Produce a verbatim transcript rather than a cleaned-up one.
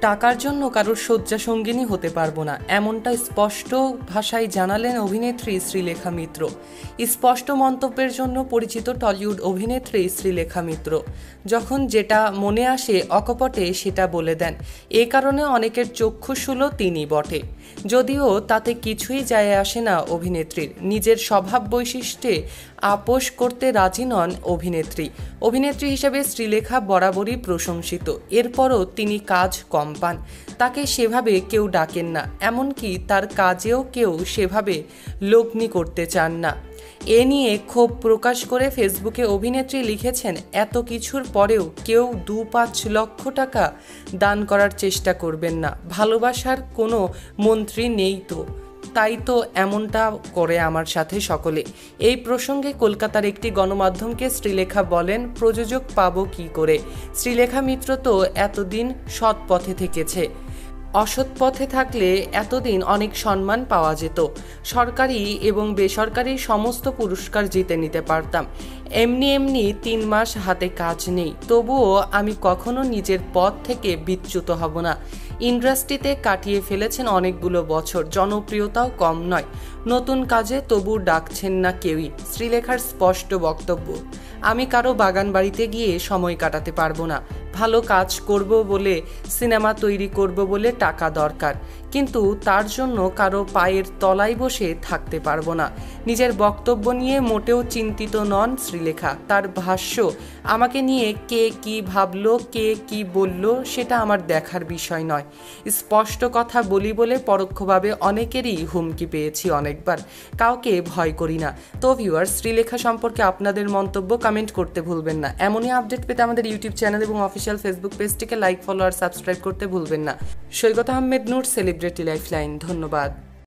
টাকার জন্য কারোর শয্যাসঙ্গিনী হতে পারবো না, এমনটা স্পষ্ট ভাষায় জানালেন অভিনেত্রী শ্রীলেখা মিত্র। স্পষ্ট মন্তব্যের জন্য পরিচিত টলিউড অভিনেত্রী শ্রীলেখা মিত্র যখন যেটা মনে আসে অকপটে সেটা বলে দেন। এ কারণে অনেকের চক্ষুশূলও তিনি বটে। যদিও তাতে কিছুই যায় আসে না অভিনেত্রীর। নিজের স্বভাব বৈশিষ্ট্যে আপোষ করতে রাজি নন অভিনেত্রী। অভিনেত্রী হিসেবে শ্রীলেখা বরাবরই প্রশংসিত, এরপরও তিনি কাজ কম পান। তাকে সেভাবে কেউ ডাকেন না, এমনকি তার কাজেও কেউ সেভাবে লগ্নি করতে চান না। এ নিয়ে ক্ষোভ প্রকাশ করে ফেসবুকে অভিনেত্রী লিখেছেন, এত কিছুর পরেও কেউ দু পাঁচ লক্ষ টাকা দান করার চেষ্টা করবেন না। ভালোবাসার কোনো মন্ত্রী নেই তো, তাই তো এমনটা করে আমার সাথে সকলে। এই প্রসঙ্গে কলকাতার একটি গণমাধ্যমকে শ্রীলেখা বলেন, প্রযোজক পাবো কী করে? শ্রীলেখা মিত্র তো এতদিন সৎ পথে থেকেছে। অসৎ পথে থাকলে এতদিন অনেক সম্মান পাওয়া যেত, সরকারি এবং বেসরকারি সমস্ত পুরস্কার জিতে নিতে পারতাম। এমনি এমনি তিন মাস হাতে কাজ নেই, তবুও আমি কখনো নিজের পথ থেকে বিচ্যুত হব না। ইন্ডাস্ট্রিতে কাটিয়ে ফেলেছেন অনেকগুলো বছর, জনপ্রিয়তাও কম নয়। নতুন কাজে তবু ডাকছেন না কেউই। শ্রীলেখার স্পষ্ট বক্তব্য, আমি কারো বাগান বাড়িতে গিয়ে সময় কাটাতে পারবো না। ভালো কাজ করব বলে, সিনেমা তৈরি করব বলে টাকা দরকার, কিন্তু তার জন্য কারো পায়ের তলায় বসে থাকতে পারবো না। নিজের বক্তব্য নিয়ে মোটেও চিন্তিত নন শ্রীলেখা। তার ভাষ্য, আমাকে নিয়ে কে কি ভাবলো, কে কি বলল, সেটা আমার দেখার বিষয় নয়। স্পষ্ট কথা বলি বলে পরোক্ষভাবে অনেকেরই হুমকি পেয়েছি অনেকবার, কাউকে ভয় করি না। তো ভিউয়ার্স, শ্রীলেখা সম্পর্কে আপনাদের মন্তব্য কমেন্ট করতে ভুলবেন না। এমনই আপডেট পেতে আমাদের ইউটিউব চ্যানেল এবং অফিসিয়াল ফেসবুক পেজটিকে লাইক, ফলো আর সাবস্ক্রাইব করতে ভুলবেন না। Saikat Ahmed Noor, celebrity lifeline. ধন্যবাদ।